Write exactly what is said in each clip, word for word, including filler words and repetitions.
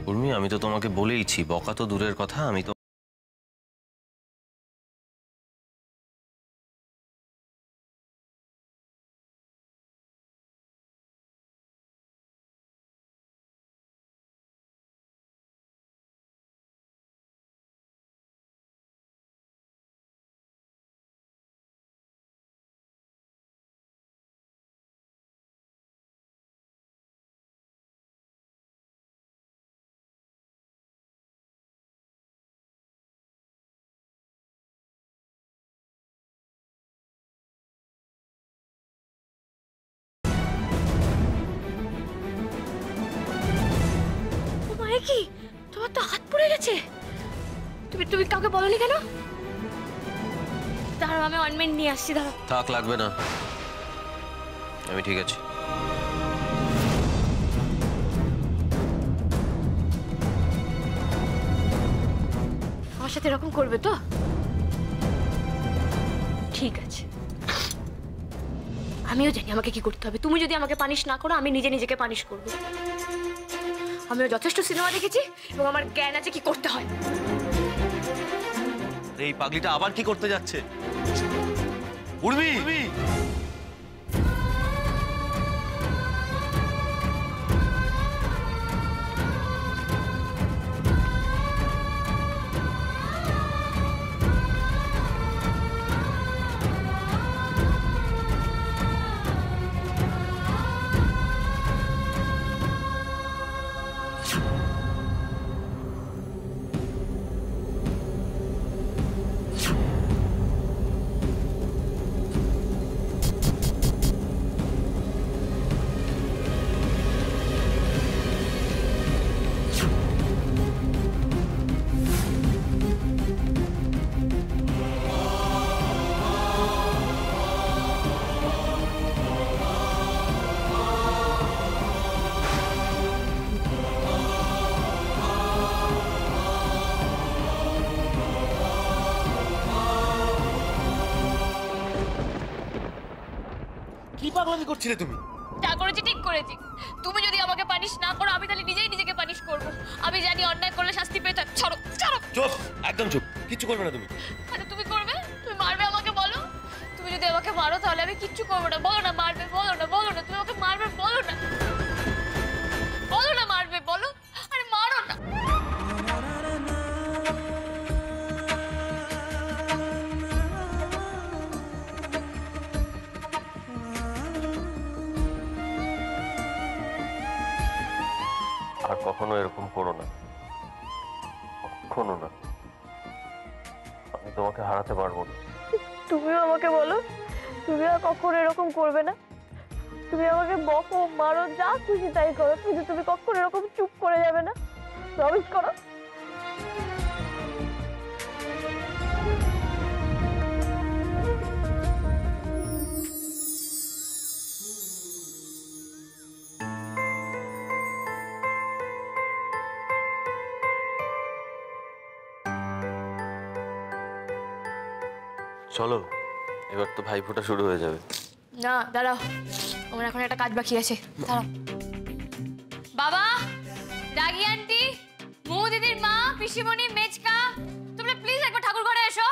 উর্মি, আমি তো তোমাকে বলেইছি, বকা তো দূরের কথা, আমি তো কি তোমার তো হাত পড়ে গেছে। তুমি তুমি কাউকে বলনি কেন? দাঁড়াও, আমি অয়েন্টমেন্ট নিয়ে আসছি। দাঁড়াও। থাক, লাগবে না, আমি ঠিক আছি। আমার সাথে এরকম করবে তো? ঠিক আছে, আমিও জানি আমাকে কি করতে হবে। তুমি যদি আমাকে পানিশ না করো, আমি নিজে নিজেকে পানিশ করব। আমিও যথেষ্ট সিনেমা দেখেছি এবং আমার জ্ঞান আছে কি করতে হয়। এই পাগলিটা আবার কি করতে যাচ্ছে? উর্মি, কি পাগলামি করছিলে তুমি? যা করেছি ঠিক করেছি। তুমি যদি আমাকে পানিশ না করো, আমি তাহলে নিজেই নিজেকে পানিশ করব। আমি জানি অন্যায় করলে শাস্তি পেতে হয়। ছাড়ো, ছাড়ো। চুপ, একদম চুপ, কিচ্ছু করবে না তুমি। আরে তুমি করবে? তুমি মারবে আমাকে, বলো। তুমি যদি আমাকে মারো তাহলে আমি কিচ্ছু করবো না। বলো না মারবে, বলো না, বলো না। তুমি আমাকে মারবে, বলো না, বলো না মারবে, বলো। আরে মারো না। আর কখনো এরকম করো না, কখনো না। আমি তোমাকে হারাতে পারবো না। তুমিও আমাকে বলো, তুমি আর কখনো এরকম করবে না। তুমি আমাকে বকো, মারো, যা খুশি তাই করো, কিন্তু তুমি কখনো এরকম চুপ করে যাবে না। প্রমিস করো। চলো, এবার তো ভাইফোঁটা শুরু হয়ে যাবে। না, দাঁড়াও, আমার এখন একটা কাজ বাকি আছে। দাঁড়াও। বাবা, রাগি আন্টি, মৌ দিদির মা, পিসিমণি, মেজকা, তোমরা প্লিজ একবার ঠাকুর ঘরে এসো।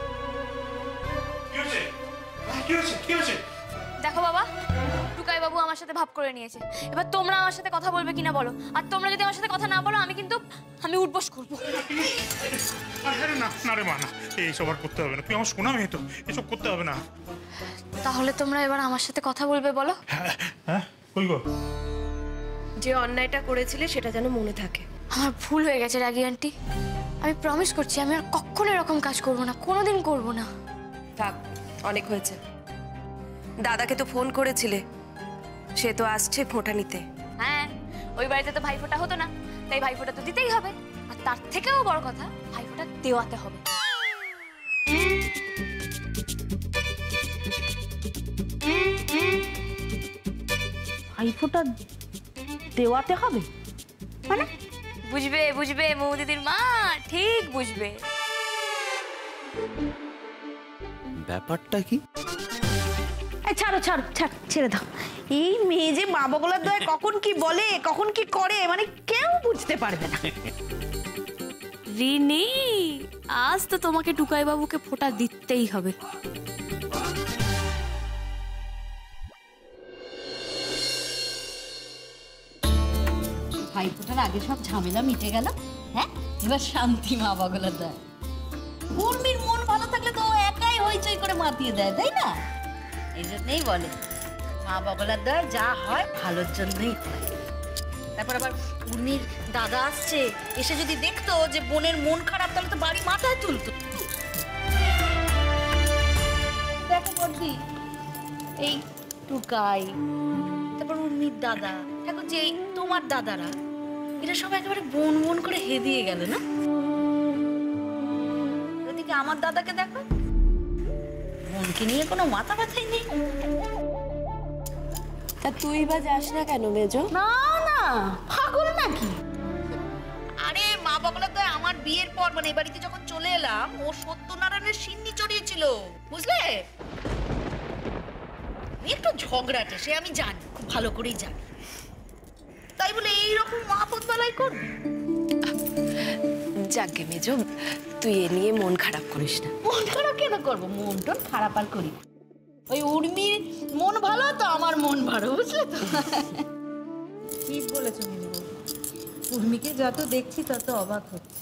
কি হয়েছে? কি হয়েছে? কি হয়েছে? দেখো বাবা, টুকাই বাবু আমার সাথে ভাব করে নিয়েছে। এবার তোমরা আমার সাথে কথা বলবে কিনা বলো। আর তোমরা যদি আমার সাথে কথা না বলো, আমি কিন্তু আমি উঠবস করবো। আরে না না রে মা, না, এইসব আর করতে হবে না। তুই আমার শোনা মেয়ে তো, এসব করতে হবে না। তাহলে তোমরা এবার আমার সাথে কথা বলবে, বলো। হ্যাঁ, বল গো। যে অন্যায়টা করেছিলে সেটা যেন মনে থাকে। আমার ভুল হয়ে গেছে রাগি আন্টি। আমি প্রমিস করছি আমি আর কখনো এরকম কাজ করবো না, কোনোদিন করবো না। থাক, অনেক হয়েছে। দাদাকে তো ফোন করেছিলে, সে তো আসছে ফোঁটা নিতে। হ্যাঁ, ওই বাড়িতে তো ভাইফোঁটা হতো না, তাই ভাইফোঁটা তো দিতেই হবে। আর তার থেকেও বড় কথা, ভাইফোঁটা দেওয়াতে হবে। ভাইফোঁটা দেওয়াতে হবে মানে? বুঝবে বুঝবে মৌ দিদির মা, ঠিক বুঝবে। ব্যাপারটা কি? ছাড়ো ছাড়ো ছাড় ছেড়ে দাও। এই মেয়ে যে মা বগলার দয় কখন কি বলে, কখন কি করে, মানে কেউ বুঝতে পারবে না। রিনি, আজ তো তোমাকে টুকাই বাবুকে ফোঁটা দিতেই হবে। ভাইফোঁটার আগে সব ঝামেলা মিটে গেল, হ্যাঁ এবার শান্তি মা বগলার দেয়। উর্মির মন ভালো থাকলে তো ও একাই হইচই করে মাতিয়ে দেয়, তাই না? এই জন্যই বলে মা বগলার দেয় যা হয় ভালোর জন্যই হয়। তারপর আবার উর্মির দাদা আসছে, এসে যদি দেখতো যে বোনের মন খারাপ তাহলে তো বাড়ি মাথায় তুলতো। দেখো বর্দি, এই টুকাই, তারপর উর্মির দাদা, দেখো যে তোমার দাদারা, এরা সব একেবারে বোন বোন করে হেদিয়ে গেল না? ওদিকে আমার দাদাকে দেখো, বোনকে নিয়ে কোনো মাথা ব্যথাই নেই। তা তুই বা যাস না কেন মেজো? না না, পাগল নাকি? আরে মা বগলা তো আমার বিয়ের পর মানে এই বাড়িতে যখন চলে এলাম ও সত্যনারায়ণের সিন্নি চড়িয়েছিল, বুঝলে? একটু ঝগড়াটে, সে আমি জানি, খুব ভালো করেই জানি। তাই বলে এইরকম আপদ বালাই করবে? যাকে মেজো, তুই এ নিয়ে মন খারাপ করিস না। মন খারাপ কেন করবো? মন টন খারাপ আর করি না। ওই উর্মির মন ভালো তো আমার মন ভালো, বুঝলে তো? ঠিক বলেছো মিনি বৌদি, উর্মিকে যত দেখছি তত অবাক হচ্ছে।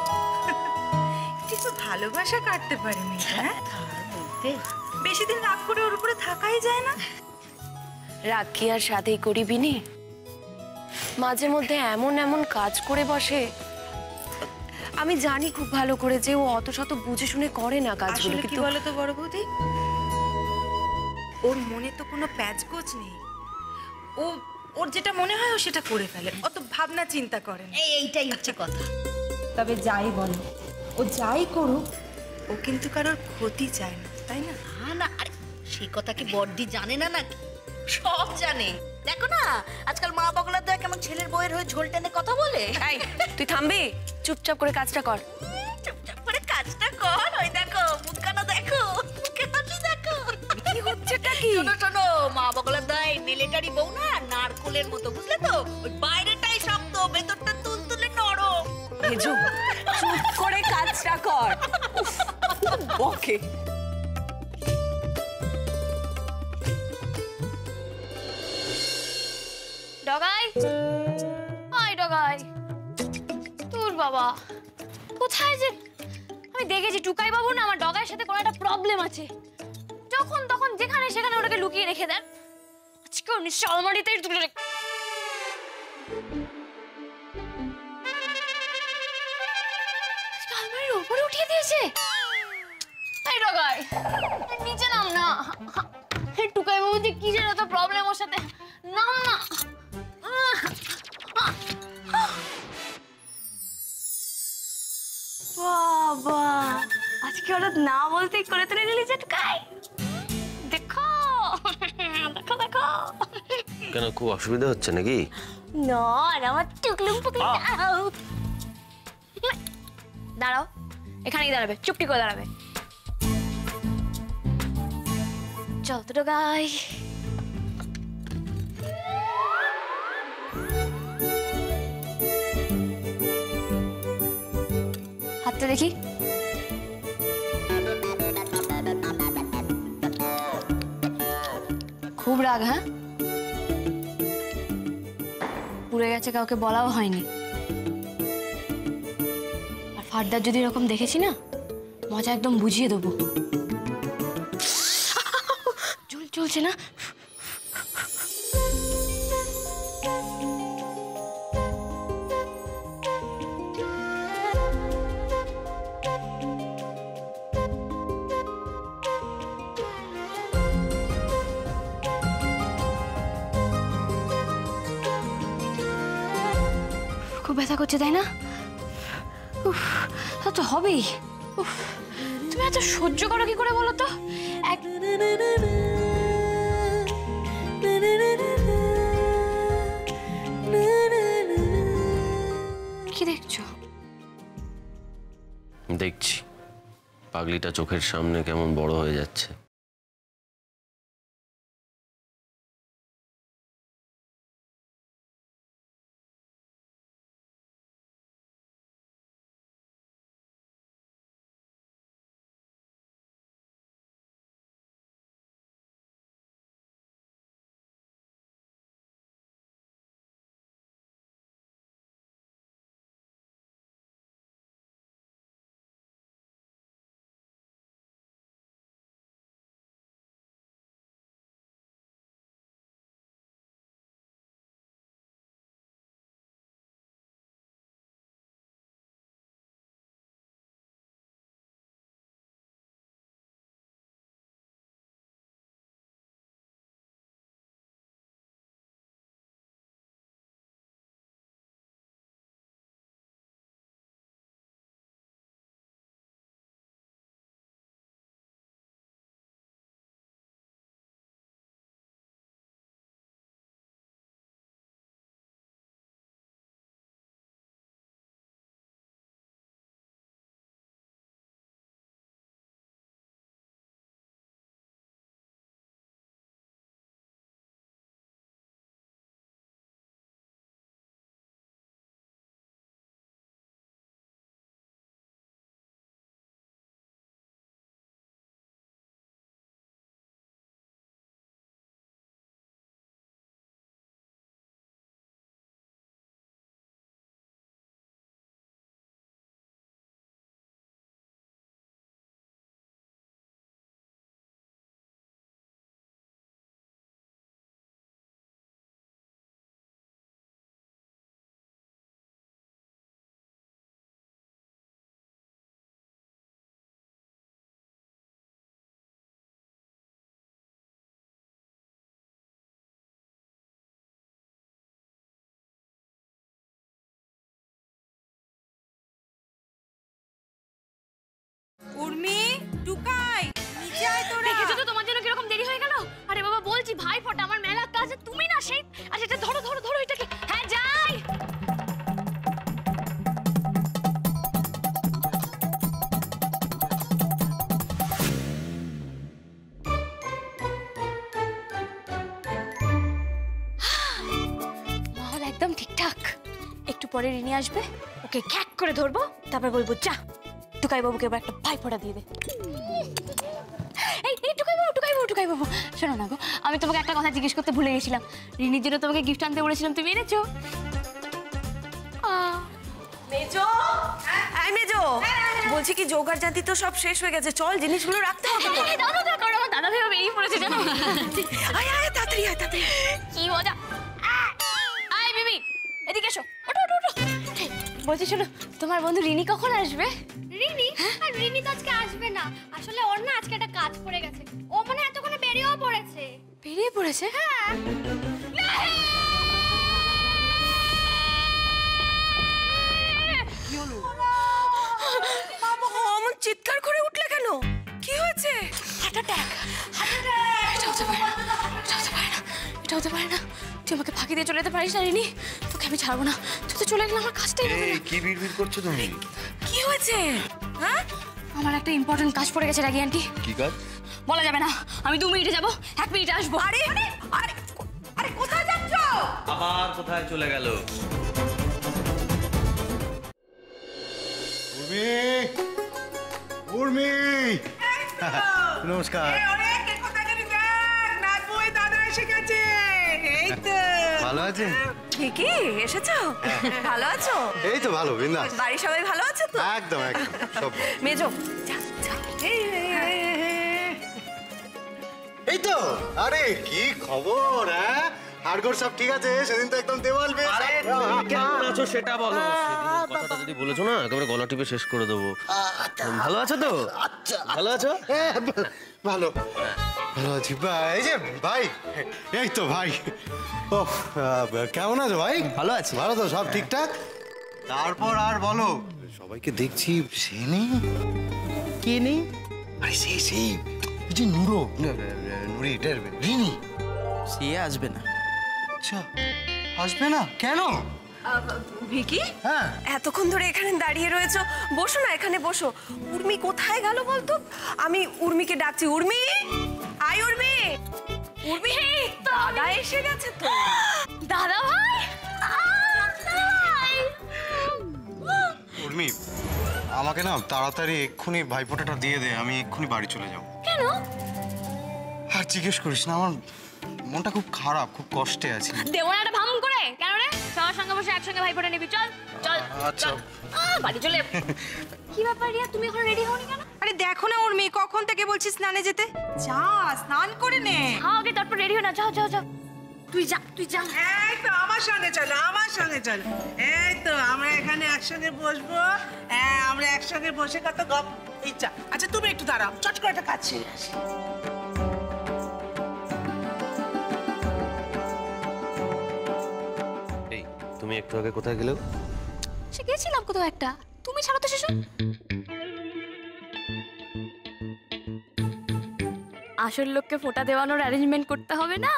কিছু ভালোবাসা কাটতে পারেনি, হ্যাঁ? বেশি দিন রাগ করে ওর উপরে থাকাই যায় না। রাগ কি আর সাথেই করিবি নি? মাঝে মধ্যে এমন এমন কাজ করে বসে, আমি জানি খুব ভালো করে যে ও অত শত বুঝে শুনে করে না কাজগুলো। আসলে কি বলো তো বড় বৌদি, ওর মনে তো কোনো প্যাচগোছ নেই। ও ওর যেটা মনে হয় ও সেটা করে ফেলে, অত ভাবনা চিন্তা করে না। এই এইটাই হচ্ছে কথা। তবে যাই বলো, ও যাই করুক, ও কিন্তু কারোর ক্ষতি চায় না, তাই না? না না, আরে সেই কথা কি বড়দি জানে না নাকি? সব জানে। দেখো না আজকাল মা বগলার দয়া কেমন ছেলের বউয়ের হয়ে ঝোল টেনে কথা বলে। এই, তুই থামবি? চুপচাপ করে কাজটা কর। চুপচাপ করে কাজটা কর। ওই দেখো মুখখানা দেখো, মুখে হাসি দেখো। কি হচ্ছেটা কি? শোনো শোনো, মা বগলার দয় মিলিটারি বউ না, নারকোলের মতো, বুঝলে তো? ওই বাইরেটাই শক্ত, ভেতরটা তুলতুলে নরম। মেজো, চুপ করে কাজটা কর। ওকে। ডগাই, আয় ডগাই। তোর বাবা কোথায় যে? আমি দেখেছি টুকাই বাবু না আমার ডগাইয়ের সাথে কোনো একটা প্রবলেম আছে। যখন তখন যেখানে সেখানে ওটাকে লুকিয়ে রেখে দেন। আজকেও নিশ্চয় আলমারিতেই তুলে রেখে। আজকে আলমারির উপরে উঠিয়ে দিয়েছে। এই ডগাই, নিচে নাম না। টুকাই বাবু যে কি যেন তো প্রবলেম ওর সাথে, নাম না। বাবা, আজকে হঠাৎ না বলতেই করে তুলে নিলি যে টুকাই। দেখো দেখো দেখো। কেন, খুব অসুবিধা হচ্ছে নাকি? না, আমার টুকলুম পুকলুম। দাঁড়াও, এখানেই দাঁড়াবে, চুপটি করে দাঁড়াবে। চল তো টুকাই। হাতটা দেখি। খুব রাগ, হ্যাঁ? পুড়ে গেছে, কাউকে বলাও হয়নি। আর ফার্দার যদি এরকম দেখেছি না, মজা একদম বুঝিয়ে দেবো। চল চলছে না? খুব ব্যথা করছে, তাই না? উফ, তা তো হবেই। উফ, তুমি এত সহ্য করো কি করে বলো তো? এক কি দেখছো? দেখছি পাগলিটা চোখের সামনে কেমন বড় হয়ে যাচ্ছে। তুমি না সেই আচ্ছা এটা ধরো ধরো ধরো এটাকে হ্যাঁ যাই মহল একদম ঠিকঠাক একটু পরে রিনি আসবে ওকে খ্যাক করে ধরবো তারপর বলবো যা টুকাই বাবুকে এবার একটা ভাই ফোঁটা দিয়ে দে এই এই টুকাই বাবু টুকাই বাবু টুকাই বাবু শোনো না গো আমি তোমাকে একটা কথা জিজ্ঞেস করতে ভুলে গেছিলাম রিনির জন্য তোমাকে গিফট আনতে বলেছিলাম তুমি এনেছো মেজো এই মেজো বলছি কি জোগাড় জাতি তো সব শেষ হয়ে গেছে চল জিনিসগুলো রাখতে হবে তো দাদা দাদা করো আমার দাদা ভেবে বেরিয়ে পড়েছে জানো আয় আয় তাড়াতাড়ি আয় তাড়াতাড়ি কি মজা আয় বিবি এদিকে এসো ওঠো ওঠো ওঠো বলছি শোনো তোমার বন্ধু রিনি কখন আসবে রিনি আর রিনি তো আজকে আসবে না আসলে ওর না আজকে একটা কাজ পড়ে গেছে ও মানে এতক্ষণে বেরিয়েও পড়েছে বেরিয়ে পড়েছে হ্যাঁ অমন চিৎকার করে উঠলে কেন কি হয়েছে হার্ট অ্যাটাক হার্ট অ্যাটাক এটা হতে পারে না এটা হতে পারে না এটা হতে পারে না তুই আমাকে ফাঁকি দিয়ে চলে যেতে পারিস না রিনি তোকে আমি ছাড়বো না তুই তো চলে গেলে আমার কাজটাই হবে না কি বিড়বিড় করছো তুমি? কি হয়েছে হ্যাঁ আমার একটা ইম্পর্টেন্ট কাজ পড়ে গেছে রাগি আন্টি কি কাজ? বলা যাবে না আমি দু মিনিটে যাবো এক মিনিটে আসবো আরে আরে আরে কোথায় যাচ্ছ আবার কোথায় চলে গেল? উর্মি উর্মি নমস্কার ভালো আছেন ঠিকই এসেছো ভালো আছো এই তো ভালো বিন্দাস বাড়ির সবাই ভালো আছে তো একদম একদম সব মেজো যা যা এই তো আরে কি খবর হ্যাঁ হাড়গোড় সব ঠিক আছে সেদিন তো একদম দেওয়াল বেশ কেমন আছো সেটা বলো। সেদিনের কথাটা যদি বলেছো না একেবারে গলা টিপে শেষ করে দেবো। ভালো আছো তো? আচ্ছা ভালো আছো? হ্যাঁ, ভালো ভালো আছি বা- এই যে ভাই এই তো ভাই ও কেমন আছো ভাই ভালো আছি। ভালো তো সব ঠিকঠাক তারপর আর বলো সবাইকে দেখছি সে নেই কে নেই? আরে সেই সেই এই যে নুরো নুরি এটার রিনি সে আসবে না। আচ্ছা আসবে না কেন ভিকি হ্যাঁ এতক্ষণ ধরে এখানে দাঁড়িয়ে রয়েছো বসো না এখানে বসো উর্মি কোথায় গেল বলতো আমি উর্মিকে ডাকছি উর্মি আয় উর্মি উর্মি দাদা এসে গেছে তো দাদা ভাই উর্মি আমাকে না তাড়াতাড়ি এক্ষুনি ভাইফোঁটাটা দিয়ে দে আমি এক্ষুনি বাড়ি চলে যাব কেন আর জিজ্ঞেস করিস না আমার মনটা খুব খারাপ খুব কষ্টে আছি দেবো না একটা ভাম করে কেন রে সবার সঙ্গে বসে একসঙ্গে ভাই ফোটা নিবি চল চল আচ্ছা। চল। আহ, বাড়ি চলে যাবো। কি ব্যাপার রিয়া তুমি এখন রেডি হওনি কেন আরে দেখো না উর্মি কখন থেকে বলছিস স্নানে যেতে যা স্নান করে নে হ্যাঁ আগে তারপর রেডি হো না যাও যাও যাও তুই যা তুই যা এই তো আমার সঙ্গে চলো আমার সঙ্গে চলো এই তো আমরা এখানে একসঙ্গে বসবো হ্যাঁ আমরা একসঙ্গে বসে কত গপ ইচ্ছা আচ্ছা তুমি একটু দাঁড়াও চট করে একটা কাজ ছেড়ে আসি এই তুমি একটু আগে কোথায় গেলে? সে গেছিলাম কোথাও একটা তুমি ছাড়া তো শেষ আসল লোককে ফোঁটা দেওয়ানোর অ্যারেঞ্জমেন্ট করতে হবে না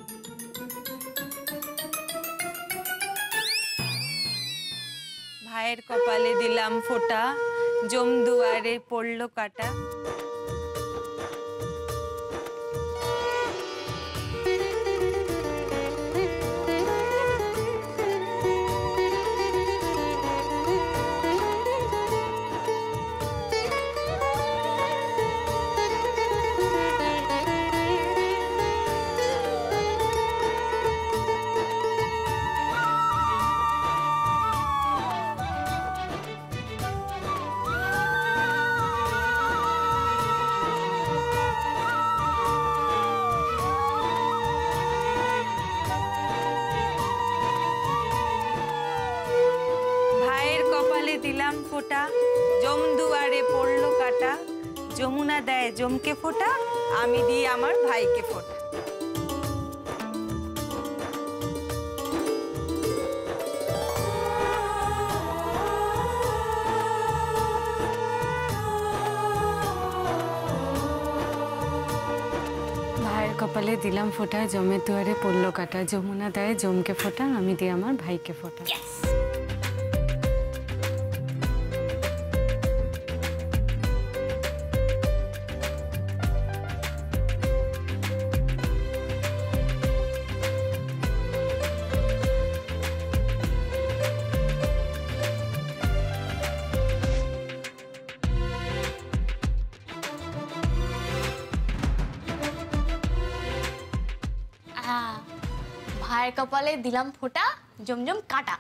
ভাইয়ের কপালে দিলাম ফোঁটা জম দুয়ারে পড়লো কাটা ভাইয়ের কপালে দিলাম ফোঁটা জম দুয়ারে পড়লো কাটা যমুনা দেয় জমকে ফোঁটা আমি দিই আমার ভাইকে ফোঁটা কপালে দিলাম ফোঁটা, জমের দুয়ারে পড়লো কাটা, যমুনা দেয় জমকে ফোঁটা, আমি দিই আমার ভাইকে ফোঁটা। ভাইয়ের কপালে দিলাম ফোঁটা, জমজম কাটা।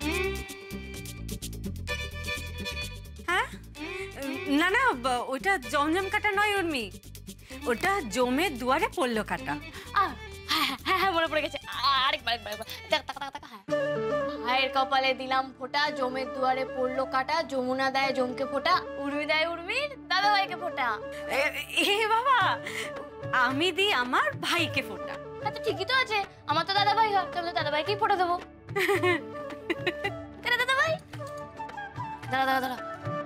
হ্যাঁ, না না, ওটা জমজম কাটা নয় উর্মি, ওটা জমের দুয়ারে পড়লো কাটা। হ্যাঁ হ্যাঁ হ্যাঁ মনে পড়ে গেছে, আরেকবার আরেকবার হ্যাঁ। ভাইয়ের কপালে দিলাম ফোঁটা, জমের দুয়ারে পড়লো কাটা, যমুনা দেয় জমকে ফোঁটা, উর্মি দেয় উর্মির দাদা ভাইকে ফোঁটা। এ বাবা, আমি দিই আমার ভাইকে ফোঁটা। হ্যাঁ তো ঠিকই তো আছে, আমার তো দাদা ভাই হয়, তাহলে দাদা ভাইকেই ফোঁটা দেবো। দাদা ভাই দাঁড়া দাঁড়া দাঁড়া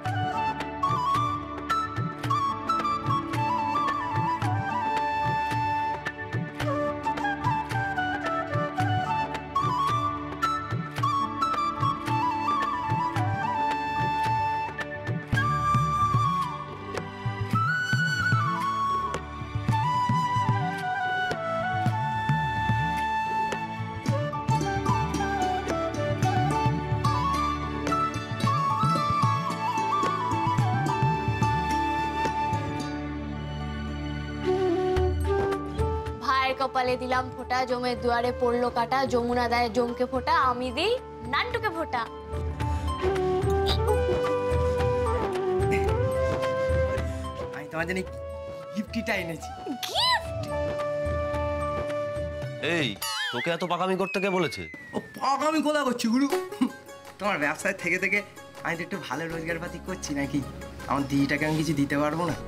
কপালে দিলাম ফোঁটা, জমের দুয়ারে পড়লো কাটা, যমুনা দেয় জমকে ফোঁটা, আমি দিই নান্টুকে ফোঁটা। আমি তোমার জন্য গিফটটা এনেছি। গিফট? এই তোকে এত পাকামি করতে কে বলেছে? ও পাকামি কোথা করছি গুরু? তোমার ব্যবসায় থেকে থেকে আমি তো একটু ভালো রোজগার পাতি করছি নাকি, আমার দিদিটাকে আমি কিছু দিতে পারবো না?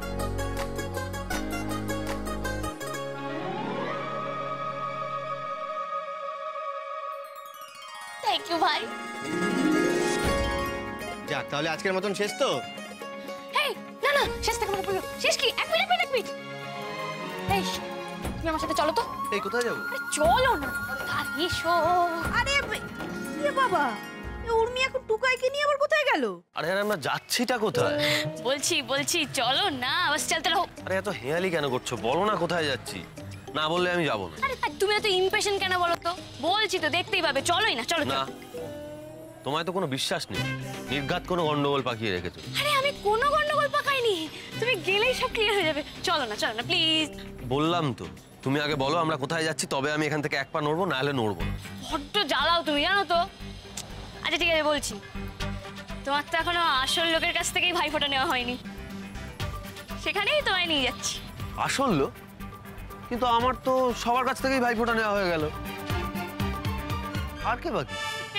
থ্যাংক ইউ ভাই। যাক তাহলে আজকের মতন শেষ তো? এই না না, শেষ থেকে মনে পড়লো। শেষ কি? এক মিনিট এক মিনিট। এই তুমি আমার সাথে চলো তো। এই কোথায় যাবো? চলো না, এসো। আরে এ বাবা, উর্মি এখন টুকাইকে নিয়ে আবার কোথায় গেল? আরে আরে আমরা যাচ্ছিটা কোথায়? বলছি বলছি চলো না, বাস চলতে রহো। আরে এত হেয়ালি কেন করছো? বলো না কোথায় যাচ্ছি। না বললে আমি যাবো না। আরে তুমি এত ইমপেশেন্ট কেন বলো তো? বলছি তো দেখতেই পাবে, চলোই না। চলো না, তোমায় তো কোনো বিশ্বাস নেই, নির্ঘাত কোনো গন্ডগোল পাকিয়ে রেখেছো। আরে আমি কোনো গন্ডগোল পাকাইনি, তুমি গেলেই সব ক্লিয়ার হয়ে যাবে। চলো না চলো না প্লিজ। বললাম তো, তুমি আগে বলো আমরা কোথায় যাচ্ছি, তবে আমি এখান থেকে এক পা নড়বো, না হলে নড়বো না। বড্ড জ্বালাও তুমি, জানো তো। আচ্ছা ঠিক আছে বলছি, তোমার তো এখনো আসল লোকের কাছ থেকেই ভাইফোঁটা নেওয়া হয়নি, সেখানেই তোমায় নিয়ে যাচ্ছি। আসল লোক? কিন্তু আমার তো সবার কাছ থেকেই ভাইফোঁটা নেওয়া হয়ে গেল, আর কে বাকি?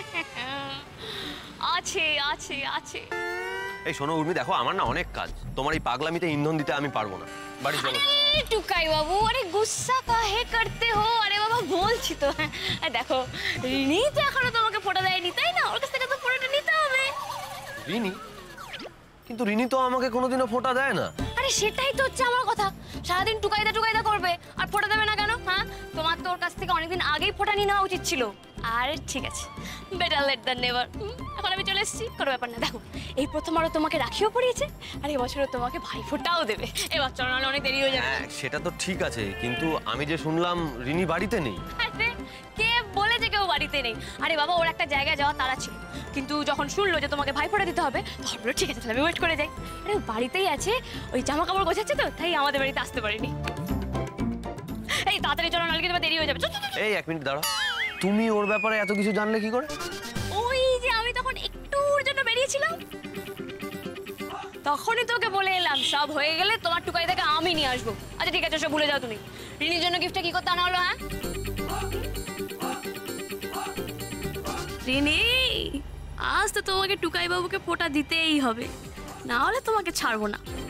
আছে আছে আছে। এই শোনো উর্মি, দেখো আমার না অনেক কাজ, তোমার এই পাগলামিতে ইন্ধন দিতে আমি পারবো না, বাড়ি চলো। টুকাই বাবু, আরে গুসা কাহে করতে হো? আরে বাবা বলছি তো, দেখো রিনি তো এখনো তোমাকে ফোঁটা দেয়নি, তাই না? ওর কাছ থেকে তো ফোঁটাটা নিতে হবে। রিনি? কিন্তু রিনি তো আমাকে কোনোদিনও ফোঁটা দেয় না। আরে সেটাই তো হচ্ছে আমার কথা, সারাদিন টুকাইদা টুকাইদা করবে আর ফোঁটা দেবে না কেন? হ্যাঁ, তোমার তো ওর কাছ থেকে অনেকদিন আগেই ফোঁটা নিয়ে নেওয়া উচিত ছিল। আর ঠিক আছে, বেটার লেট দ্যান নেভার। এখন আমি চলে এসেছি, কোনো ব্যাপার না। দেখো এই প্রথমবারও তোমাকে রাখিও পড়িয়েছে, আর এবছরও তোমাকে ভাইফোঁটাও দেবে। এবার চলো, নাহলে অনেক দেরি হয়ে যাবে। হ্যাঁ সেটা তো ঠিক আছে, কিন্তু আমি যে শুনলাম রিনি বাড়িতে নেই। আরে কে বলেছে কেউ বাড়িতে নেই? আরে বাবা ওর একটা জায়গায় যাওয়া তাড়া ছিল, কিন্তু যখন শুনলো যে তোমাকে ভাইফোঁটা দিতে হবে, তখন বললো ঠিক আছে তাহলে আমি ওয়েট করে যাই। আরে ও বাড়িতেই আছে, ওই জামা কাপড় গোছাচ্ছে তো, তাই আমাদের বাড়িতে আসতে পারিনি। এই তাড়াতাড়ি চলো, নাহলে কিন্তু দেরি হয়ে যাবে। এই এক মিনিট দাঁড়াও, তুমি ওর ব্যাপারে এত কিছু জানলে কি করে? ওই যে আমি তখন একটুর জন্য বেরিয়েছিলাম, তখনই তোকে বলে এলাম সব হয়ে গেলে তোমার টুকাই থেকে আমি নিয়ে আসবো। আচ্ছা ঠিক আছে, সব ভুলে যাও তুমি। রিনির জন্য গিফটটা কি করতে আনা হলো? হ্যাঁ রিনি, আজ তো তোমাকে টুকাই বাবুকে ফোঁটা দিতেই হবে, না হলে তোমাকে ছাড়বো না।